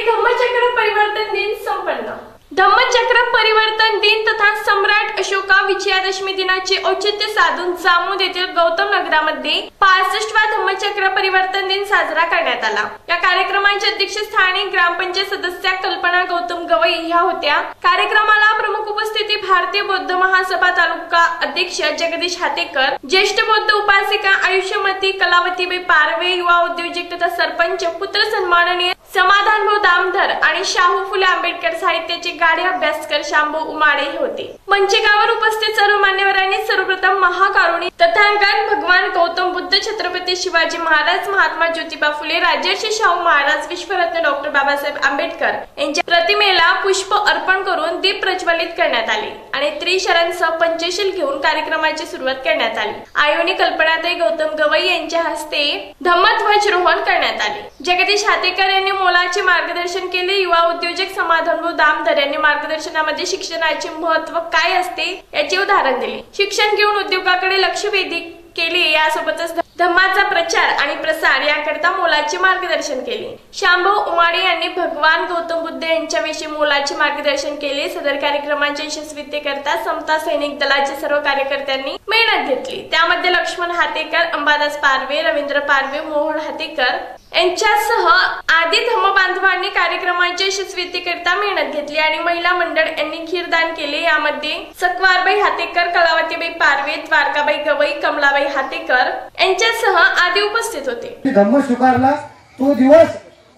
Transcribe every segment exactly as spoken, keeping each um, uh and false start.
धम्मचक्र परिवर्तन दिन संपन्न। धम्मचक्र परिवर्तन दिन तथा सम्राट अशोका विजयादशमी दिनाचे औचित्य साधून जामोद येथील गौतम नगरामध्ये पासष्टवा धम्मचक्र परिवर्तन दिन साजरा करण्यात आला। या कार्यक्रमाच्या अध्यक्षस्थानी ग्रामपंचायत सदस्या कल्पना गौतम गवई ह्या होत्या। कार्यक्रमाला प्रमुख उपस्थिती भारतीय बौद्ध महासभा तालुका अध्यक्ष जगदीश हातेकर, ज्येष्ठ बौद्ध उपासिका आयुष्यमती कलावतीबाई पारवे, युवा उद्योजक तथा सरपंच पुत्र सन्माननीय समाधानभाऊ दामधर आणि शाहू फुले आंबेडकर साहित्याचे गाढे अभ्यासकर शांभू उमाडे होते। मंचकावर उपस्थित सर्व मान्यवरांनी सर्वप्रथम महाकारुणी तथागत भगवान गौतम बुद्ध, छत्रपती शिवाजी महाराज, महात्मा ज्योतिबा फुले, राजर्षी शाहू महाराज, विश्वरत्न डॉक्टर बाबासाहेब आंबेडकर यांच्या प्रतिमेला पुष्प अर्पण करून दीप प्रज्वलित करण्यात आले आणि त्रिशरणसह पंचशील घेऊन कार्यक्रमाची सुरुवात करण्यात आली। आयोनी कल्पनाताई गौतम गवई यांच्या हस्ते धम्मध्वजारोहण करण्यात आले। जगदीश हातेकर यांनी मोलाचे मार्गदर्शन केले। युवा उद्योजक समाधानभाऊ दामधर यांनी मार्गदर्शनामध्ये शिक्षणाचे महत्त्व काय असते याचे उदाहरण दिले। शिक्षण घेऊन उद्योगाकडे लक्ष वेधित केले। यासोबतच धम्माचा प्रचार आणि प्रसार याकरता मोलाचे मार्गदर्शन केले। शांभू उमाडे यांनी भगवान गौतम बुद्ध यांच्याविषयी मोलाचे मार्गदर्शन केले। सदर कार्यक्रमाच्या यशस्वीतेकरता समता सैनिक दलाचे सर्व कार्यकर्त्यांनी मेहनत घेतली। त्यामध्ये लक्ष्मण हातेकर, अंबादास पारवे, रवींद्र पारवे, मोहन हातेकर यांच्यासह आदी धम्मबांधवांनी कार्यक्रमाच्या यशस्वीतेकरता मेहनत घेतली आणि महिला मंडळ यांनी खीरदान केले। यामध्ये सकवारबाई हातेकर, कलावतीबाई पारवे, द्वारकाबाई गवई, कमलाबाई हातेकर यांच्यासह आदी उपस्थित होते। धम्म स्वीकारला तो दिवस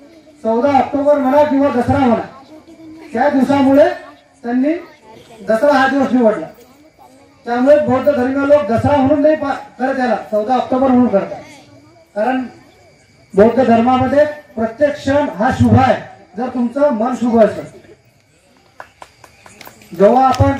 चौदा ऑक्टोबर म्हणा किंवा दसरा म्हणा, त्या दिवसामुळे त्यांनी दसरा हा दिवस निवडला। त्यामुळे बौद्ध धर्मीय लोक दसरा म्हणून नाही करत, त्याला चौदा ऑक्टोबर म्हणून करतात। कारण बौद्ध धर्मामध्ये प्रत्येक क्षण हा शुभ आहे, जर तुमचं मन शुभ असेल। जेव्हा आपण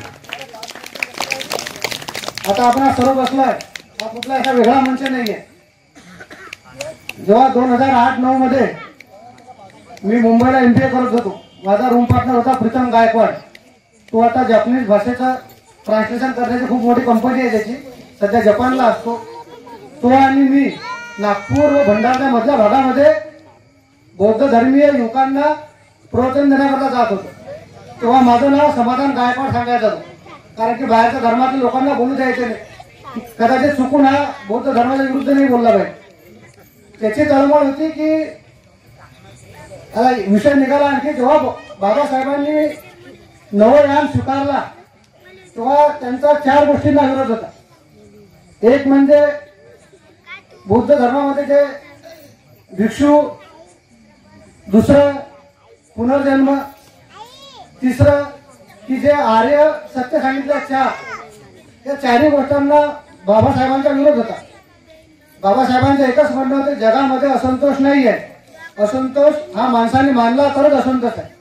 आता आपण सर्व बसलोय, हा कुठला असा वेगळा मंच नाहीये। जेव्हा दोन हजार आठ नऊ मध्ये मी मुंबईला एमबीए करत होतो, माझा रूम पार्टनर होता प्रीतम गायकवाड। तो आता जपानीज भाषेचा ट्रान्सलेशन करण्याची खूप मोठी कंपनी आहे त्याची, सध्या जपानला असतो। तो आणि मी नागपूर व भंडारा मधल्या भागामध्ये बौद्ध धर्मीय युवकांना प्रोत्साहन देण्याकरता जात होतो। तेव्हा माझं नाव समाधान गायकवाड सांगायचं होतं, कारण की बाहेरच्या धर्मातील लोकांना बोलू द्यायचे नाही। कदाचित चुकून हा बौद्ध धर्माच्या विरुद्ध नाही बोलला पाहिजे। त्याची तळमळ होती की विषय निघाला आणखी जेव्हा बाबासाहेबांनी नवयान स्वीकारला तेव्हा त्यांचा चार गोष्टींना विरोध होता। एक म्हणजे बौद्ध धर्मामध्ये जे भिक्षू, दुसरं पुनर्जन्म, तिसरं की जे आर्य सत्य सांगितलं चार, या चारही गोष्टींना बाबासाहेबांचा विरोध होता। बाबासाहेबांचं एकच म्हणणं होतं, जगामध्ये असंतोष नाही आहे, असंतोष हा माणसाने मानला तरच असंतोष आहे।